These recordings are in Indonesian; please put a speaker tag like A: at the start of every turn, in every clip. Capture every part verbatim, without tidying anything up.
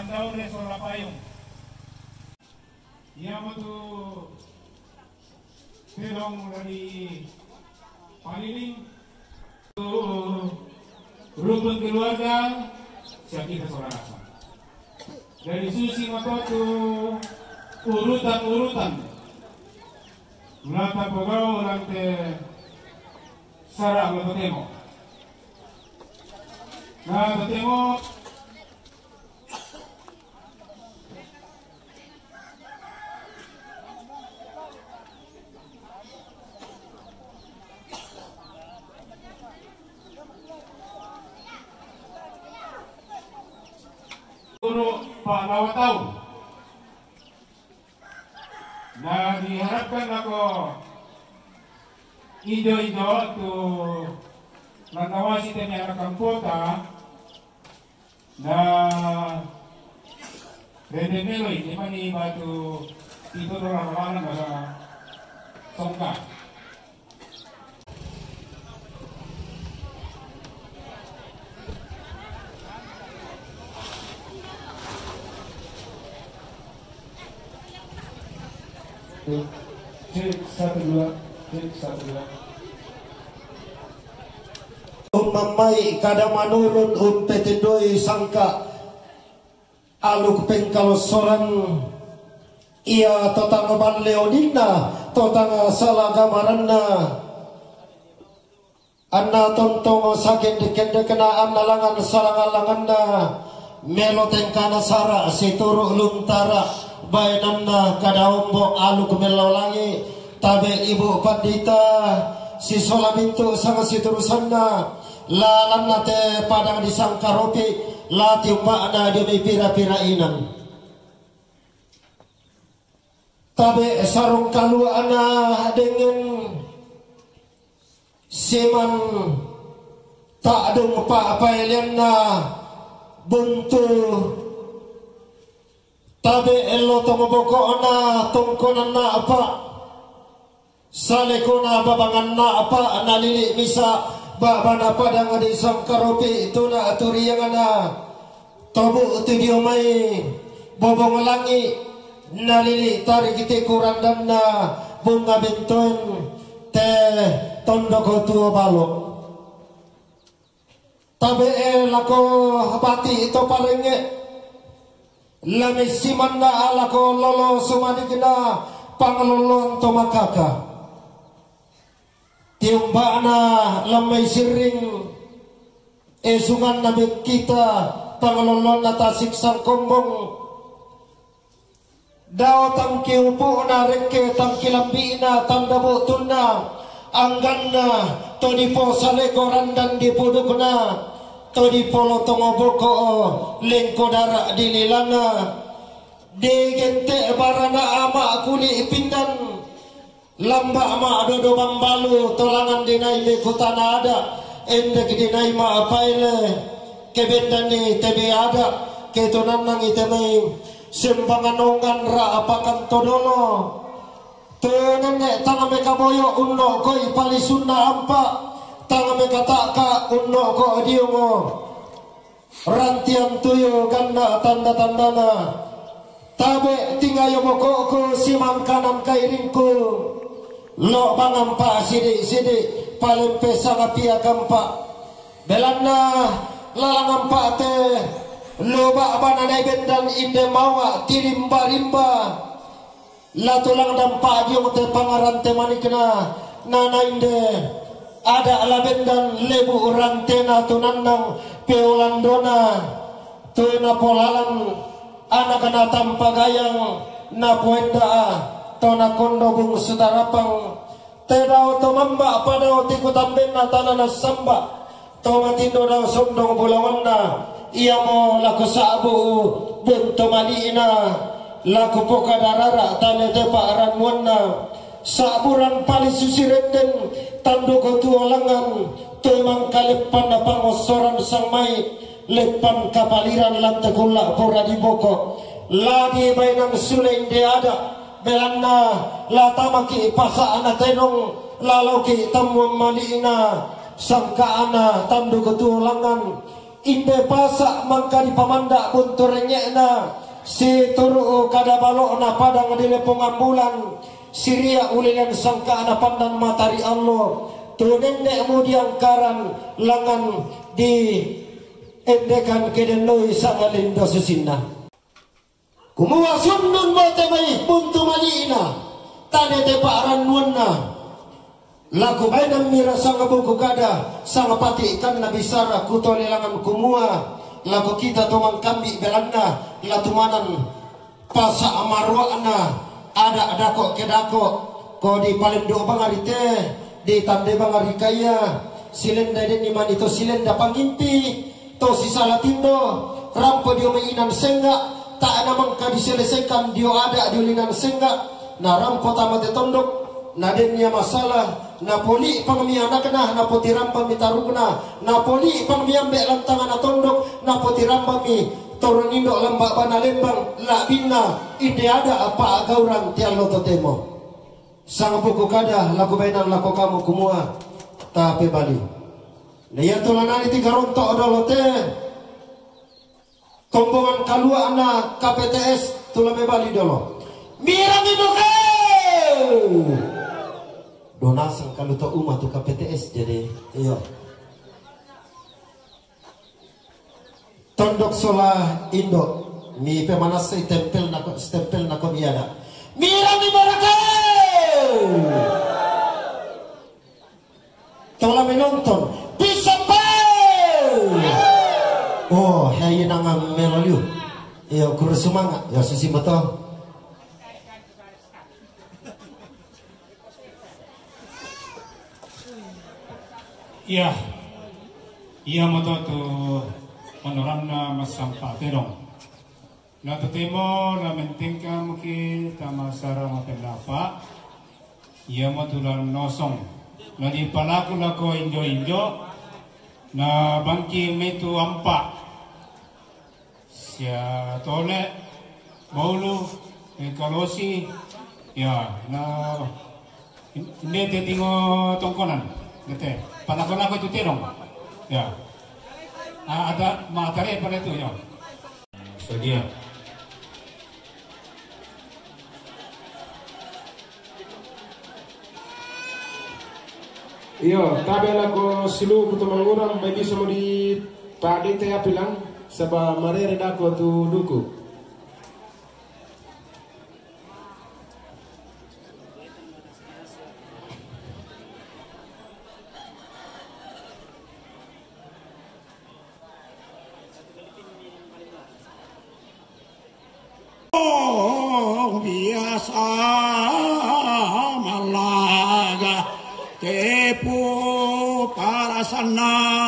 A: Mandau de Sorapayong. Ia betu terong dari Paliling rukun keluarga siap kita Sorarasa. Dari Susi Matotu urutan-urutan Lata Pogao Rante Sarah Lotemo. Nah, Lotemo Guru Pak Lawatau. Nah, diharapkan ako ijo-ijo tu nangawasi tanya anak kampota na Rede Meloy di mana batu itu orang orang bahasa Songka.
B: Cek satu dua, cek satu dua.
C: Mamai kada manurun um petendoi sangka aluk pengkal soran ia totang ban leonina totang salah gamaranna anna tontong sakit dikende kena anna langan salangan-langanna melo tengkana sara situruh luntara bayananna kada ombo aluk melolangi tabe ibu pandita si solamintu sang siturusanna lalan nate padang disangkaropi lati makna demi pira-pira inang tabe sarung kalu ana dengan seman tak dung pa pailianna buntu tabe elo tomo boko na tongkonan na apa salekona babangan na apa nalili bisa babana padang di sangkaropi itu na aturi yang ana tobu itu dia mai bobong langi nalili tarik kita kurang dan na bunga bentun teh tondok tua balok tabe lako bati itu palenge lami simanda alako lolo sumani kena pangalolon to makaka tiumbana lamai siring esungan nabi kita pangalolon nata siksang kombong dao tang kiupu na reke tang kilambina tanda butuna angganna to di po salekoran dan di pudukna to di polo tongoboko lengko darak dililana di gente barana ama kuli pindan lamba ma dodo bambalu tolangan dinai me kutana ada endek dinai ma apaile kebendani tebe ada ketunan nang itemai sembangan ongan ra apakan todolo tenene tanga meka boyo unno koi pali sunna ampa tanga meka taka unno ko diongo rantian tuyo ganda tanda-tandana tabe tinggayo boko ko simam kanan kairingku lo bangam pa sidik-sidik paling pesang api agampa belanda lalang pa te lo ba bananay bendan inde mawa tirimba-rimba la tulang dan pa diong te pangarante manikna nana inde ada ala bendan lebu rantena tunandang peulandona tuna polalan anak-anak tanpa gayang na puenda tona kondo bung sudarapang tedao to mamba padao tikutamben na tanana samba to matindo daw sondong bulawanna iya mo laku sabu bunto malina laku poka darara tane depa aran wanna saburan pali susirenden tando kotuolangan to emang kalepan na pangosoran sang mai lepan kapaliran lantakulla pura di boko lagi bainang sulain de ada belanda la tamaki pasa ana tenong lalau ki tamu malina sangka ana tandu ketulangan inde pasak mangka di pamandak buntur nyekna si turu kada balok na padang di lepong ambulan siria ulilan sangka na pandan matari Allah tu nendek mudiang karan langan di endekan kedenoi sangalindo susinna kumua sunnun bote baik buntu malina tane te paran nuanna laku bainang mira sanga buku kada sanga pati ikan nabi sara kutole langan kumua laku kita tomang kambi belanda latumanan pasa amarwana ada ada kok kedako ko di paling do bangarite di tande bangari kaya silenda den iman itu silenda pangimpi to sisa latindo rampo dio mainan senga tak ada mangka diselesaikan dio ada diulinan senga na rampo tamate tondok na dennya masalah Napoli pangmiana kena napoti ramba mi tarugna Napoli pangmiambe lantangan na tondok napoti ramba mi toronindo lambak bana lembang la binna ide ada apa agauran tialo totemo sang buku kada laku bainan laku kamu kumua tapi bali naya tulanani tiga rontok odolote kombongan kalua ana K P T S tulame bali dolo mirami buke donasi kalau to umat tu K P T S jadi iyo tondok solah Indo mi pemanas tempel nak stempel nak biada mirami baraka tola menonton bisa oh hai nangam melaliu iyo kurus semangat ya susi betul.
A: Iya, iya moto tu manoram na masampa terong. Na tutimo na mentingka muki tamasara matelapa. Iya moto lan nosong. Na di palaku lako injo injo. Na bangki metu ampa. Sia tole maulu kalosi. Ya, na ini tetingo tongkonan. Gitu, panakon ako itu terong, ya, ah, ada materi pada itu ya, so dia.
B: Iyo, tabela ko silu kutu mangurang bagi semua di padi teh bilang sebab marere dako tu duku.
D: Biasa malaga tepu para sana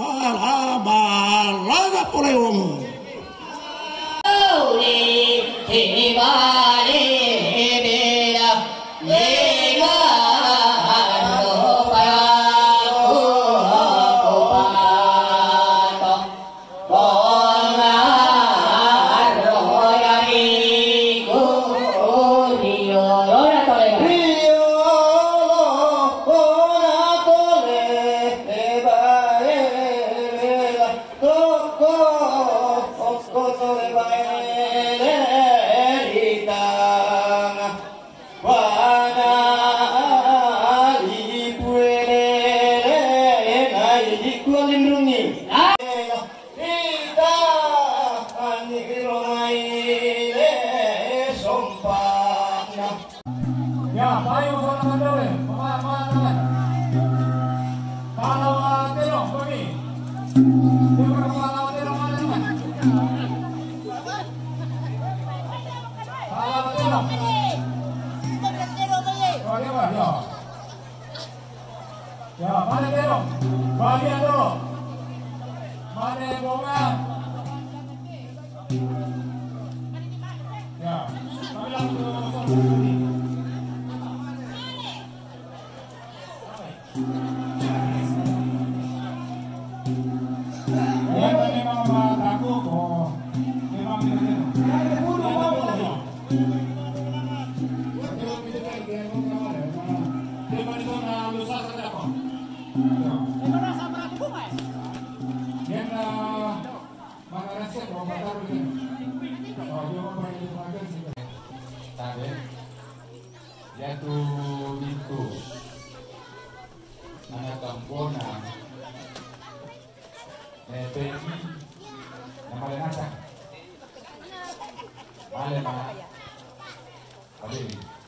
D: malaga poleum
A: Ya, payo sa mga dole, mga mga dole. Palawa terong, bagi. Di ba palawa terong mga naman? Palawa terong. Oh, di ba? Ya. Ya, mana terong? Bagi ang dolo. Mana bunga? Ya, kabilang dulu.
D: Yang
A: Mana nasi kalau batar gitu. Kalau dia mau pergi ke makan sih. Tapi jatuh itu anak kampona nepeki nama lenasa ale ma ale